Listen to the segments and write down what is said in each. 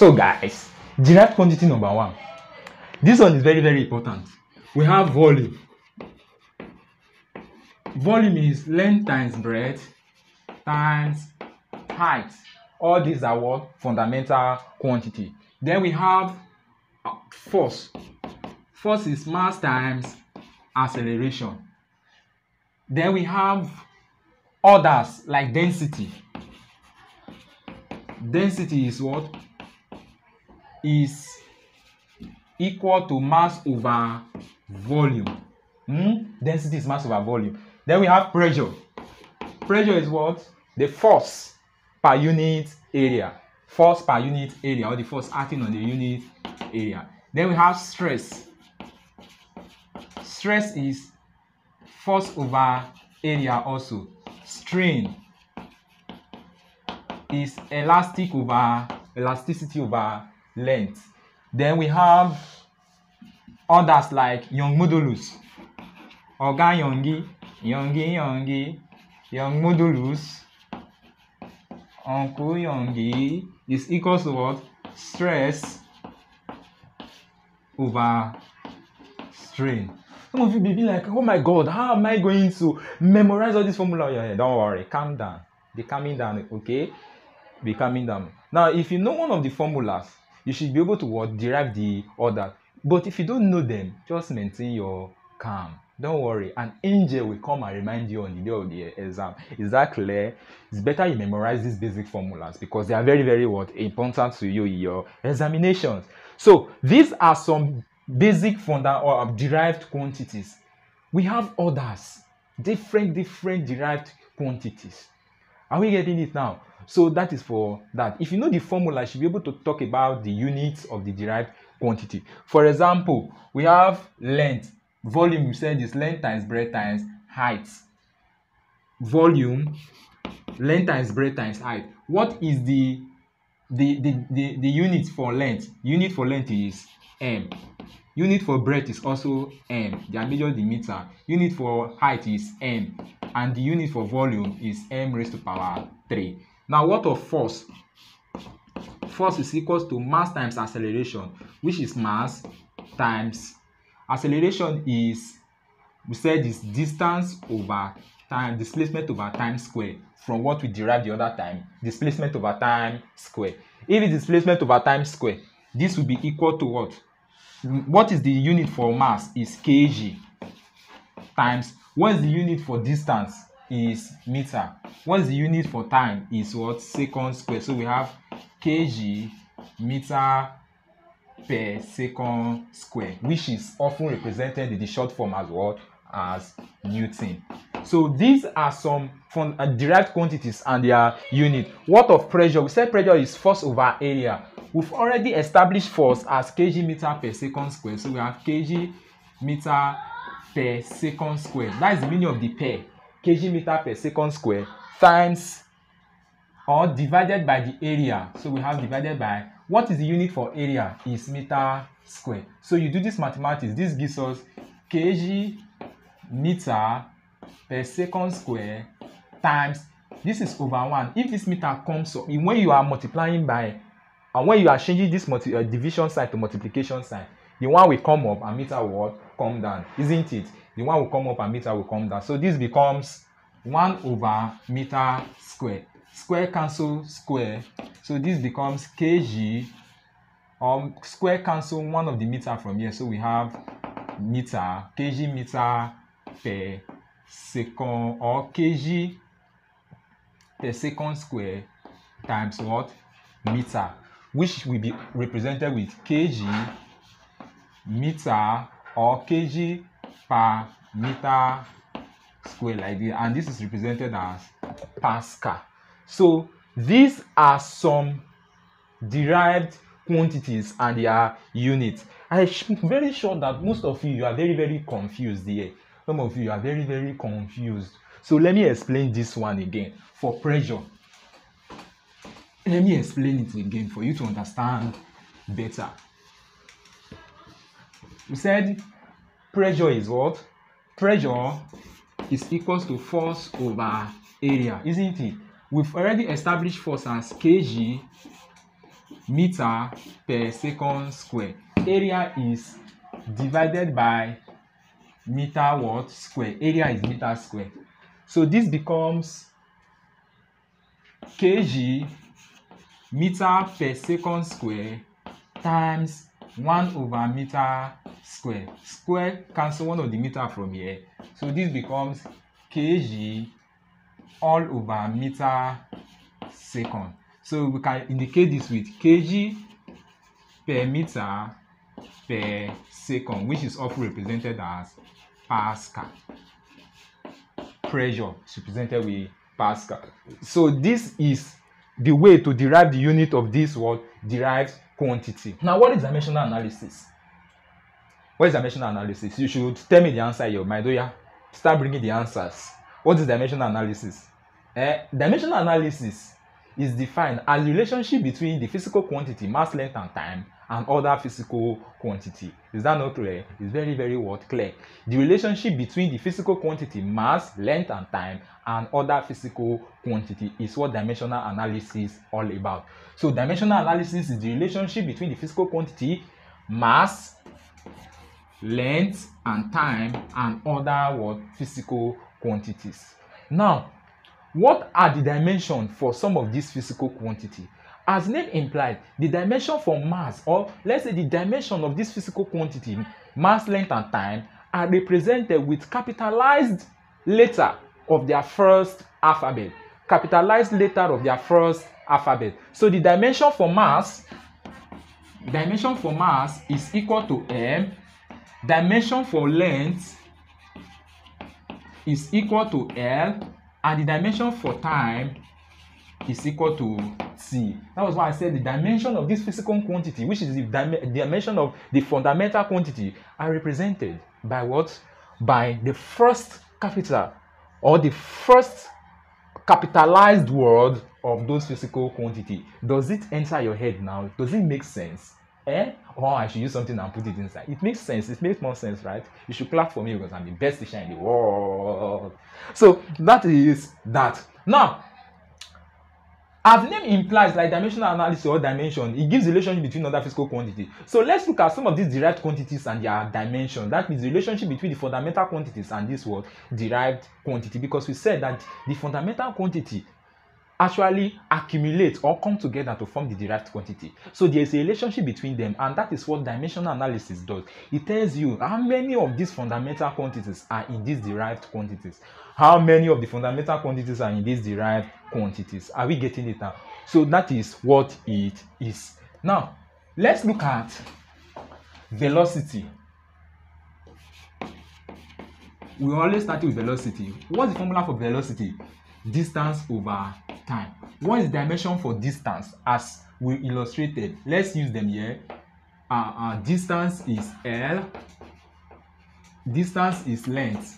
So guys, derived quantity number 1. This one is very, very important. We have volume. Volume is length times breadth times height. All these are what? Fundamental quantity. Then we have force. Force is mass times acceleration. Then we have others like density. Density is what? Is equal to mass over volume. Density is mass over volume. Then we have pressure. Pressure is what? The force per unit area. Force per unit area, or the force acting on the unit area. Then we have stress. Stress is force over area also. Strain is elasticity over length. Then we have others like Young modulus. Oga Youngi, Young modulus, Uncle Youngi is equals to what? Stress over strain. Some of you may be like, oh my God, how am I going to memorize all this formula in your head? Don't worry, calm down. Be calming down, okay? Be calming down. Now, if you know one of the formulas, you should be able to derive the other. But if you don't know them, just maintain your calm. Don't worry, an angel will come and remind you on the day of the exam. Is that clear? It's better you memorize these basic formulas because they are very, very important to you in your examinations. So these are some basic derived quantities. We have others, different derived quantities. Are we getting it now? So that is for that. If you know the formula, you should be able to talk about the units of the derived quantity. For example, we have length. Volume, you said, is length times breadth times height. Volume, length times breadth times height. What is the unit for length? Unit for length is m. Unit for breadth is also m. They are measured in meter. Unit for height is m. And the unit for volume is m raised to power 3. Now, what of force? Force is equals to mass times acceleration, which is mass times acceleration is, we said, is distance over time, displacement over time square, from what we derived the other time, displacement over time square. If it's displacement over time square, this will be equal to what? What is the unit for mass is kg times, what is the unit for distance is meter, what is the unit for time is what? Second square. So we have kg meter per second square, which is often represented in the short form as what? As Newton. So these are some derived quantities and their unit. What of pressure? We said pressure is force over area. We've already established force as kg meter per second square. So we have kg meter per second square. That is the meaning of the per. Kg meter per second square times or divided by the area. So we have divided by, what is the unit for area? Is meter square. So you do this mathematics. This gives us kg meter per second square times, this is over 1. If this meter comes up, when you are multiplying by, and when you are changing this division sign to multiplication sign, the one will come up and meter will come down, isn't it? The one will come up and meter will come down. So this becomes 1 over meter square. Square cancel square. So this becomes kg, square cancel one of the meter from here. So we have meter, kg meter per second, or kg per second square times what? Meter, which will be represented with kg meter or kg per meter square like this, and this is represented as Pascal. So these are some derived quantities and their units. I'm very sure that most of you are very, very confused here. Some of you are very, very confused. So let me explain this one again. For pressure, let me explain it again for you to understand better. We said pressure is what? Pressure is equals to force over area, isn't it? We've already established force as kg meter per second square. Area is divided by meter what square. Area is meter square. So this becomes kg meter per second square times 1 over meter square. Square cancel one of the meter from here. So this becomes kg all over meter second. So we can indicate this with kg per meter per second, which is often represented as Pascal. Pressure is represented with Pascal. So this is the way to derive the unit of this word derived quantity. Now, what is dimensional analysis? What is dimensional analysis? You should tell me the answer in your mind. Oh yeah, start bringing the answers. What is dimensional analysis? Dimensional analysis is defined as the relationship between the physical quantity, mass, length, and time, and other physical quantity. Is that not clear? It's very, very clear. The relationship between the physical quantity, mass, length, and time, and other physical quantity is what dimensional analysis is all about. So dimensional analysis is the relationship between the physical quantity, mass, length, and time, and other what physical quantities. Now, what are the dimensions for some of these physical quantity? As name implies, the dimension for mass, or let's say the dimension of this physical quantity, mass, length, and time, are represented with capitalized letter of their first alphabet. Capitalized letter of their first alphabet. So the dimension for mass is equal to m. Dimension for length is equal to L, and the dimension for time is equal to T. That was why I said the dimension of this physical quantity, which is the dimension of the fundamental quantity, are represented by what? By the first capital or the first capitalized word of those physical quantity. Does it enter your head now? Does it make sense? Or I should use something and put it inside. It makes sense. It makes more sense, right? You should clap for me because I'm the best teacher in the world. So that is that. Now, as the name implies, like dimensional analysis or dimension, it gives the relationship between other physical quantities. So let's look at some of these derived quantities and their dimension. That means the relationship between the fundamental quantities and this word derived quantity, because we said that the fundamental quantity actually accumulate or come together to form the derived quantity. So there is a relationship between them, and that is what dimensional analysis does. It tells you how many of these fundamental quantities are in these derived quantities. How many of the fundamental quantities are in these derived quantities? Are we getting it now? So that is what it is. Now, let's look at velocity. We always start with velocity. What's the formula for velocity? Distance over time. What is the dimension for distance? As we illustrated, let's use them here. Distance is L, distance is length,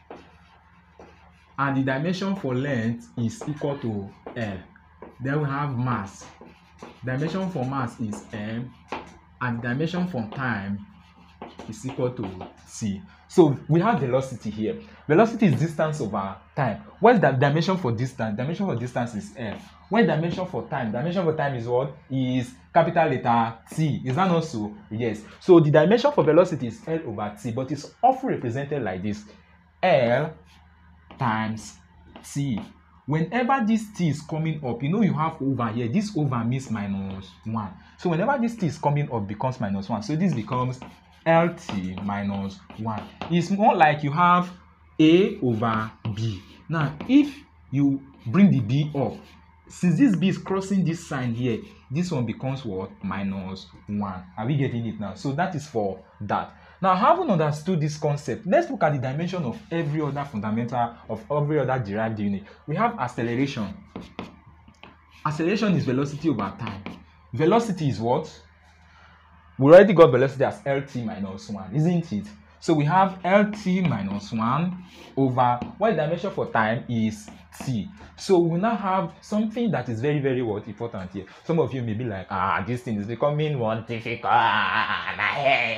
and the dimension for length is equal to L. Then we have mass. Dimension for mass is M, and the dimension for time is equal to c. So we have velocity here. Velocity is distance over time. What is the dimension for distance? Dimension for distance is L. What is dimension for time? Dimension for time is what? Is capital letter T. Is that not so? Yes. So the dimension for velocity is L over T, but it's often represented like this: L times T. Whenever this T is coming up, you know you have over here. This over means minus 1. So whenever this T is coming up, becomes minus 1. So this becomes LT minus 1. It's more like you have A over B. Now, if you bring the B up, since this B is crossing this sign here, this one becomes what? Minus 1. Are we getting it now? So that is for that. Now, having understood this concept, let's look at the dimension of every other fundamental, of every other derived unit. We have acceleration. Acceleration is velocity over time. Velocity is what? We already got velocity as LT minus 1, isn't it? So we have LT minus 1 over, what the dimension for time is T. So we now have something that is very, very important here. Some of you may be like, this thing is becoming more difficult. My head.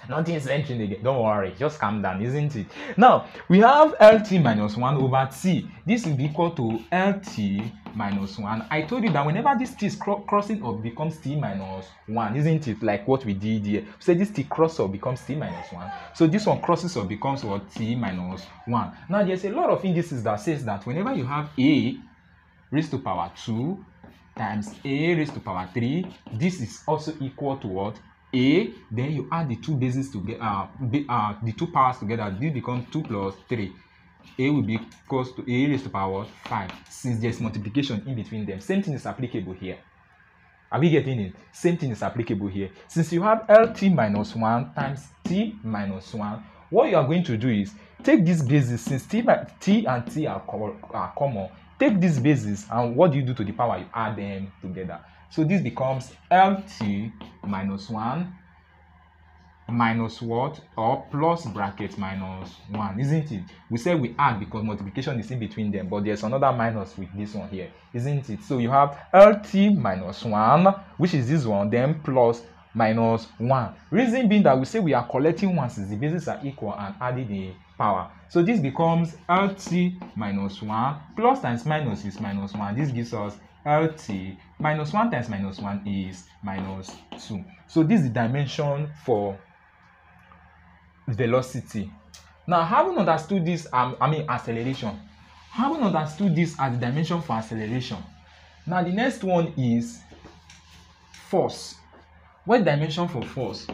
Nothing is entering again. Don't worry, just calm down, isn't it? Now we have LT minus 1 over T. This will be equal to LT minus 1. I told you that whenever this T is crossing up becomes T minus 1, isn't it? Like what we did here. So this T cross up becomes T minus 1. So this one crosses up becomes what? T minus 1. Now there's a lot of indices that says that whenever you have A raised to power 2 times A raised to power 3, this is also equal to what? A, then you add the two bases together, the two powers together, this becomes 2 plus 3. A will be equals to A raised to power 5, since there's multiplication in between them. Same thing is applicable here. Are we getting it? Same thing is applicable here. Since you have LT minus 1 times T minus 1, what you are going to do is take these bases, since T and T are common, take these bases, and what do you do to the power? You add them together. So this becomes LT minus 1 minus what? Or plus bracket minus 1, isn't it? We said we add because multiplication is in between them, but there's another minus with this one here, isn't it? So you have LT minus 1, which is this one, then plus minus 1. Reason being that we say we are collecting 1 since the bases are equal and adding the power. So this becomes LT minus 1 plus times minus is minus 1. This gives us LT minus 1 times minus 1 is minus 2. So this is the dimension for velocity. Now, having understood this, acceleration. Having understood this as the dimension for acceleration. Now, the next one is force. What dimension for force?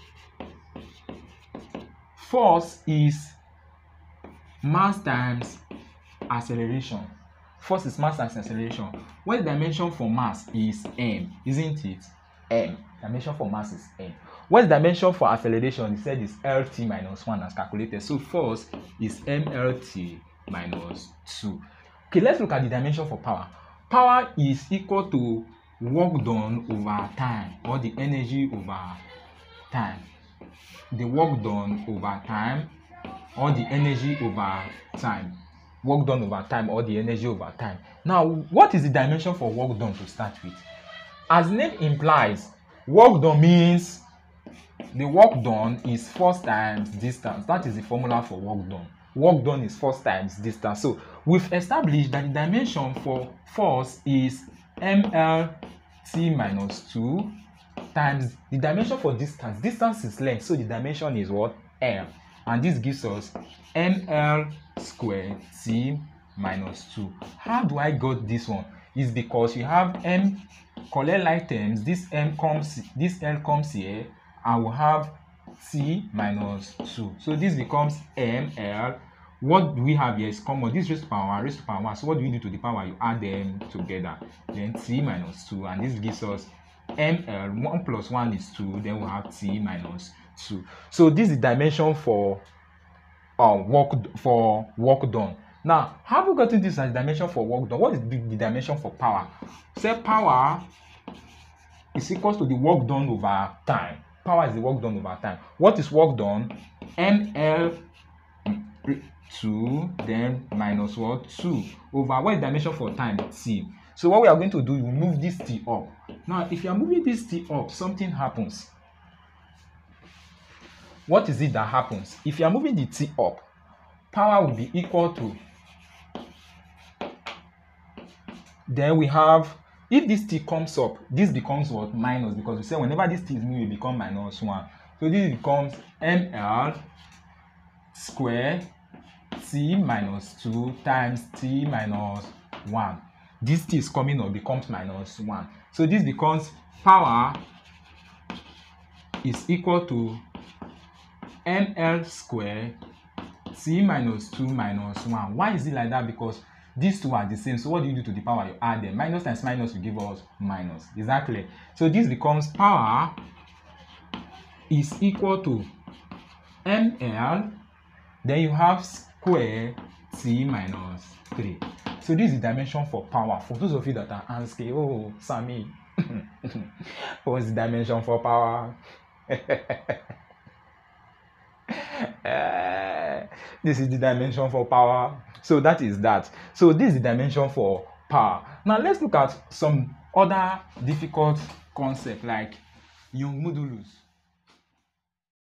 Force is mass times acceleration. Force is mass times acceleration. What dimension for mass is m, isn't it? M. Dimension for mass is m. What dimension for acceleration? It said is LT minus 1 as calculated. So force is mLT minus 2. Okay, let's look at the dimension for power. Power is equal to work done over time, or the energy over time. The work done over time, or the energy over time. Work done over time, or the energy over time. Now, what is the dimension for work done to start with? As name implies, work done means the work done is force times distance. That is the formula for work done. Work done is force times distance. So we've established that the dimension for force is mLT minus 2 times the dimension for distance. Distance is length, so the dimension is what? L. And this gives us mL squared T minus 2. How do I got this one? It's because you have m collect like terms. This L comes here, and we'll have T minus 2. So this becomes mL. What do we have here is common. This raised to power 1. So what do you do to the power? You add them together. Then T minus 2. And this gives us mL. 1 plus 1 is 2. Then we'll have T minus 2. So this is the dimension for work done. Now, have we gotten this as dimension for work done? What is the dimension for power? Say power is equal to the work done over time. Power is the work done over time. What is work done? mL 2, then minus what? 2 over what is dimension for time? T. So what we are going to do, we move this T up. Now, if you are moving this T up, something happens. What is it that happens? If you are moving the T up, power will be equal to, then we have, if this T comes up, this becomes what? Minus, because we say whenever this T is moving, it becomes minus 1. So this becomes mL square T minus 2 times T minus 1. This T is coming up, becomes minus 1. So this becomes power is equal to mL square T minus 2 minus 1. Why is it like that? Because these two are the same. So what do you do to the power? You add them. Minus times minus will give us minus. Exactly. So this becomes power is equal to mL. Then you have square T minus 3. So this is the dimension for power. For those of you that are asking, oh, Sammy, what's the dimension for power? This is the dimension for power. So that is that. So this is the dimension for power. Now let's look at some other difficult concept like Young modulus.